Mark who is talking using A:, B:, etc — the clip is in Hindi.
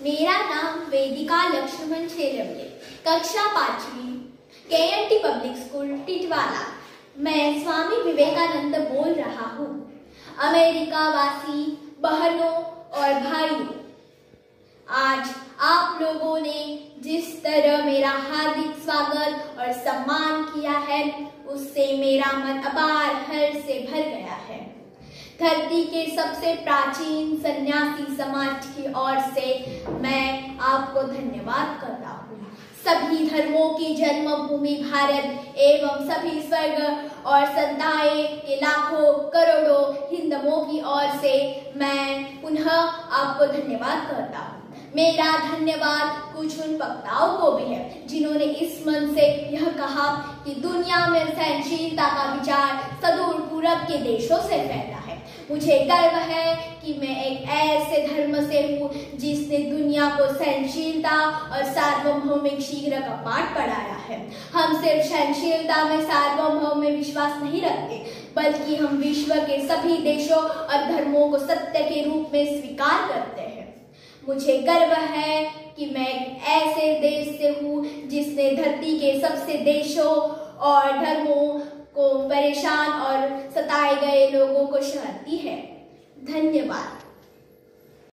A: मेरा नाम वेदिका लक्ष्मण छेलवले, कक्षा 5वीं, KNT पब्लिक स्कूल टिटवाला। मैं स्वामी विवेकानंद बोल रहा हूँ। अमेरिका वासी बहनों और भाइयों, आज आप लोगों ने जिस तरह मेरा हार्दिक स्वागत और सम्मान किया है, उससे मेरा मन अपार हर्ष से भर गया है। धरती के सबसे प्राचीन सन्यासी समाज की ओर से मैं आपको धन्यवाद करता हूँ। सभी धर्मों की जन्मभूमि भारत एवं सभी स्वर्ग और संताएं के लाखों करोड़ों हिंदुओं की ओर से मैं पुनः आपको धन्यवाद करता हूँ। मेरा धन्यवाद कुछ उन वक्ताओं को भी है जिन्होंने इस मन से यह कहा कि दुनिया में सहनशीलता का विचार सुदूर पूरब के देशों से फैला है। मुझे गर्व है कि मैं एक ऐसे धर्म से हूँ जिसने दुनिया को सहनशीलता और सार्वभौमिक शीघ्र का पाठ पढ़ाया है। हम सिर्फ सहनशीलता में, सार्वभौम में विश्वास नहीं रखते, बल्कि हम विश्व के सभी देशों और धर्मों को सत्य के रूप में स्वीकार करते हैं। मुझे गर्व है कि मैं एक ऐसे देश से हूँ जिसने धरती के सबसे देशों और धर्मों को परेशान और सताए गए लोगों को शरण दी है। धन्यवाद।